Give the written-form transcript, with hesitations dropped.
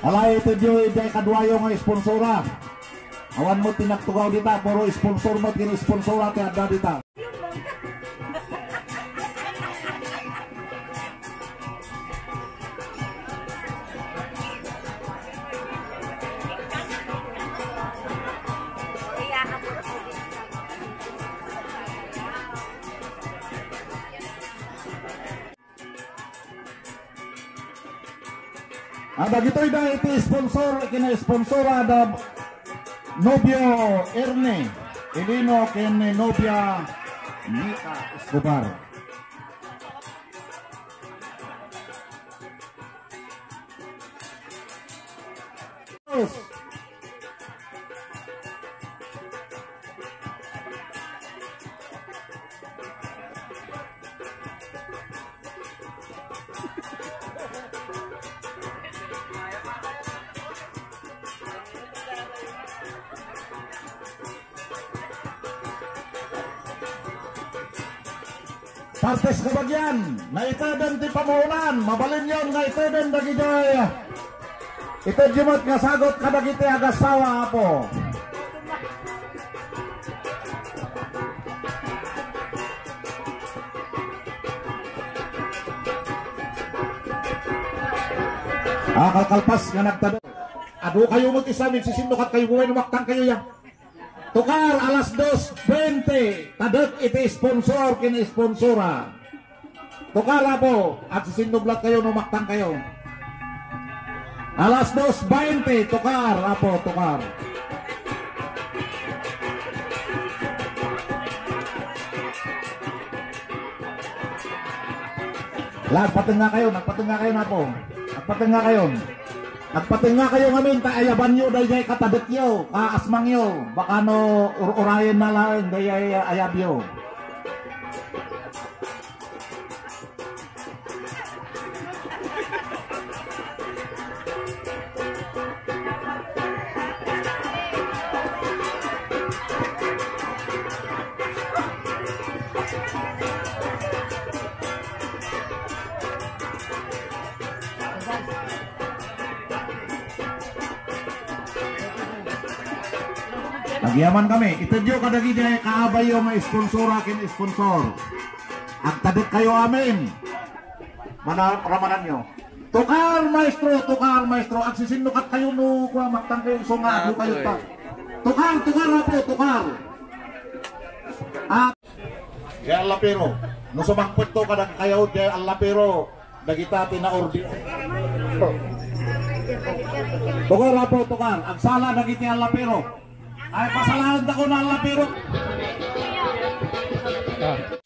Alay ito diyo iti kadwayo nga sponsora. Awan mo tinagtugaw dita, puro sponsor mo kini-sponsora ti adda dita. Dagitoy da iti sponsor kina-sponsora da Nobio Erne Elino ken Nobia Nika Escobar. Partes kabagyan, na itadan ti pamunan, mabalin yon nga itadan dagitoy. Ito jumot nga sagot kadagiti agasawa apo. Kalkalpas nga nagtado. Ado kayo mo tisamin sisindukat kayo buhay numaktang kayo yan. Tukar alas 2:20 tadak iti sponsor kini sponsora. Tukar po at sisindublat kayo numaktang kayo. Alas 2:20 tukar po tukar. Nagpatinga kayo na po. Nagpatinga kayo. Nagpatinga kayo ngamin, ayaban nyo dahil katadot nyo, kaasmang nyo, baka no urayan na lang dahil ayab nyo. Nagyaman kami, itadyo kadagi dahil kaabay yung mga sponsora kin sponsor. Agtadit kayo amin. Ramanan nyo. Tukar maestro. At sisindukat kayo no, maktang kayo, sunga, kayo pa. Tukar po, tukar. At, kaya ang lapero. Nung sumangpot to kadag kayo, kaya ang lapero, nagita tinaordi. Tukar po, tukar. Ang sala nagiti ang lapero. Ay, pasalahan ako na ang lapiro.